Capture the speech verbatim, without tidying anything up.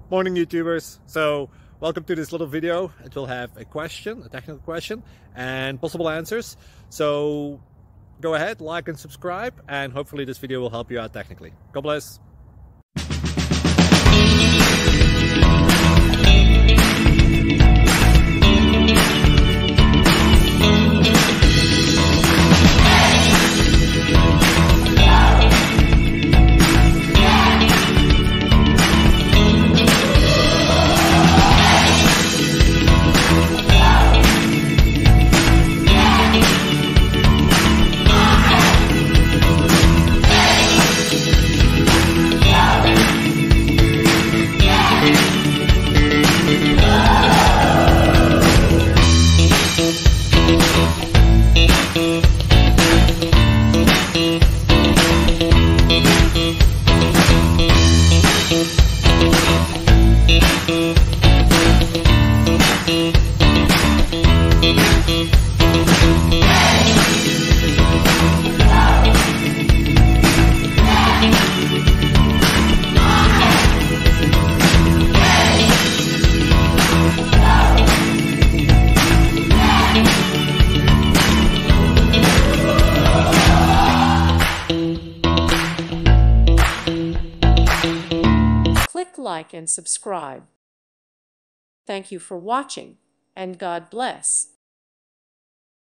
Morning YouTubers. So welcome to this little video. It will have a question, a technical question, and possible answers. So go ahead, like and subscribe, and hopefully this video will help you out technically. God bless. Click like and subscribe. Thank you for watching, and God bless.